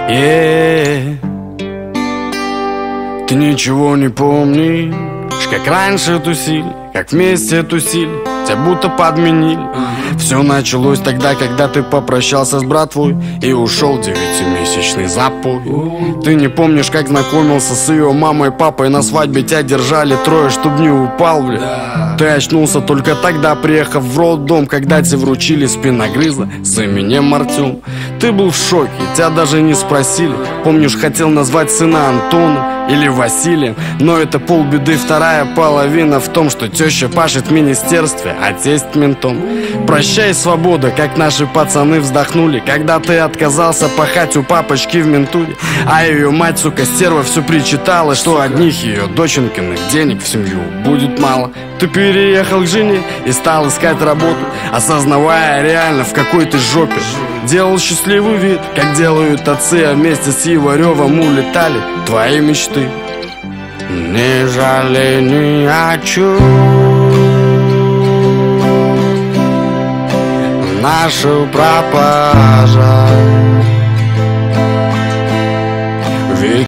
Ты ничего не помнишь, как раньше тусили, как вместе тусили, тебя будто подменили. Все началось тогда, когда ты попрощался с братвой и ушел 9-месячный запой. Ты не помнишь, как знакомился с ее мамой, папой. На свадьбе тебя держали трое, чтоб не упал, бля. Ты очнулся только тогда, приехав в роддом, когда тебе вручили спиногрыза с именем Артем. Ты был в шоке, тебя даже не спросили. Помнишь, хотел назвать сына Антоном или Василием, но это полбеды. Вторая половина в том, что теща пашет в министерстве, а тесть ментом. Прощай, свобода, как наши пацаны вздохнули, когда ты отказался пахать у папочки в ментуре. А ее мать, сука, стерва, все причитала, что одних ее доченькиных денег в семью будет мало. Ты переехал к жене и стал искать работу, осознавая реально, в какой ты жопе. Делал счастливый вид, как делают отцы, а вместе с Иваревым улетали твои мечты. Не жалей ни о чем нашу пропажу.